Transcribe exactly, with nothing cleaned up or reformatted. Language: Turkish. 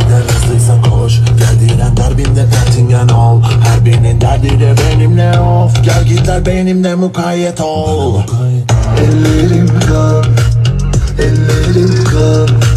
Gider hızlıysa koş, geldiğinden darbimde tertingen ol. Her birinin derdi de benimle of. Gel gider benimle mukayyet ol. Ellerim kan, ellerim kan.